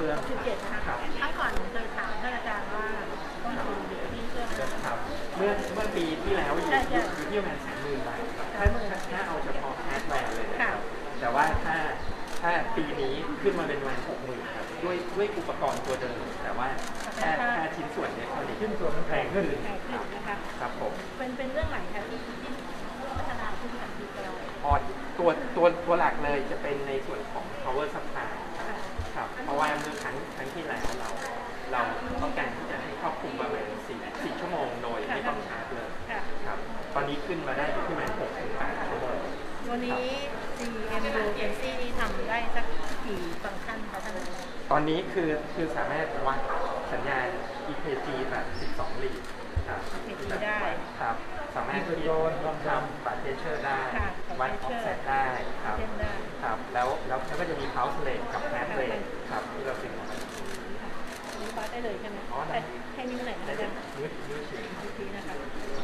เครื่อง 17นะคะครั้งก่อนเคยถามท่านอาจารย์ว่าต้นทุนอยู่ที่เครื่องครับเมื่อปีที่แล้วอยู่ที่ประมาณ30,000 บาทถ้าเอาเฉพาะฮาร์ดแวร์เลยนะครับแต่ว่าถ้าปีนี้ขึ้นมาเป็นประมาณ60,000ครับด้วยอุปกรณ์ตัวเดิมแต่ว่าแค่ชิ้นส่วนเนี่ยชิ้นส่วนมันแพงขึ้นนะคะครับผมเป็นเรื่องไหนคะที่พัฒนาขึ้นจากปีก่อนตัวหลักเลยจะเป็นในส่วนของ power supply ครับเพราะว่าเมื่อครั้งที่แล้วเราต้องการที่จะให้ครอบคลุมประมาณ4 ชั่วโมงโดยไม่ต้องชาร์จเลยครับตอนนี้ขึ้นมาได้ที่ประมาณ6-8 ชั่วโมงวันนี้ CMU NC นี่ทำได้สักกี่ฟังก์ชันคะท่านตอนนี้คือสามารถวัดสัญญาณ EKG แบบ12 ลีดครับได้ครับสามารถที่ทำบัตรเทเชอร์ได้วัดออฟเซตได้ครับแล้วก็จะมี pulse rate กับ heart rate ครับที่เราสิ่งนี้วัดได้เลยใช่ไหมให้นิ้วไหนนะจ๊ะนิ้วชี้นะคะ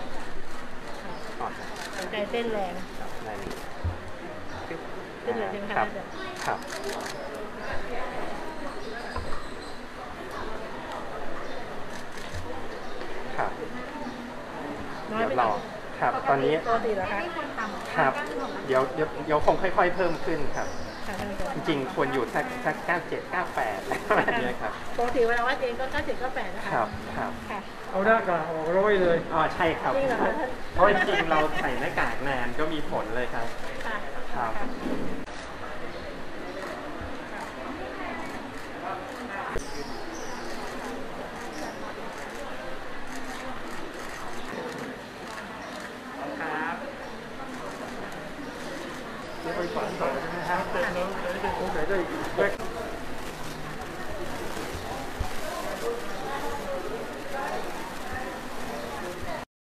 ใจเต้นแรงเต้นแรงใช่ไหมคะครับครับน้อยไปหน่อยครับตอนนี้ครับเดี๋ยวคงค่อยๆเพิ่มขึ้นครับจริงๆควรอยู่สัก97 98อะไรแบบนี้ครับปกติเวลาวัดเองก็97 98นะคะครับเอาหน้ากากออก100เลยใช่ครับเพราะจริงๆเราใส่หน้ากากนานก็มีผลเลยครับครับไปฝันต่อใช่ไหมครับเสร็จแล้วจะคงใส่ได้